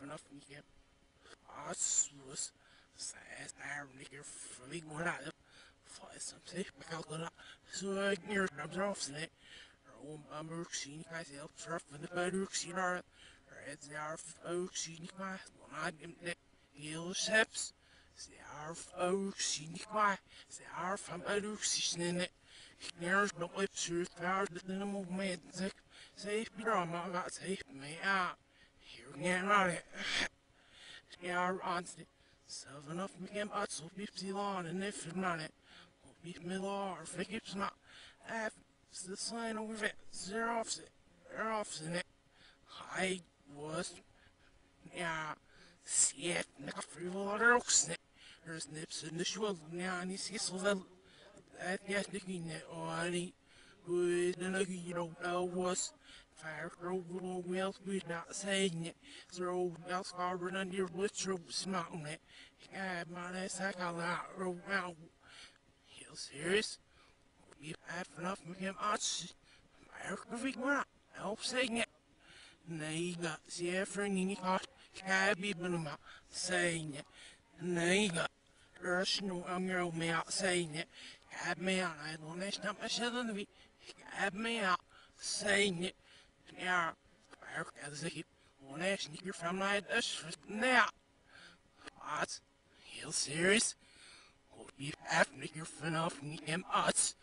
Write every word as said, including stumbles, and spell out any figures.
vanaf niet Asus says I nigger fully going out for some safe because so I near comes off snake or um I'm seeing myself surf in the better seen our Reds are folks seen my when I get that hill steps they are folks seen my they are from other season it there's no lips or power the animal man safe drama got safe me out here again on it yeah, honestly, seven of me can but so fifty long and if it's not it, will be me law or fake it's not. F is the sign over it, zero offset, zero offset it. I was, yeah, see it, make a free water oxen. There's nips in the shoulder, yeah, and you see so that, that, yes, nicking it, or any, good, and you don't know what's. Fire roll wheels, we're not saying it. Throw else carbon under your literal smoking it. God, my ass, I got that roll out. He'll serious. We've had enough of him. I fire every one. Help saying it. Nay, got the effort in your heart. Can't be but about saying it. Nay, got. There's no girl me out saying it. Have me out. I don't know. Not myself in the week. Have me out saying it. Ja, maar dat zeg je, wanneer is niet meer van mij, dus nou, wat, heel serieus, hoop je echt niet meer vanaf niet hem uit.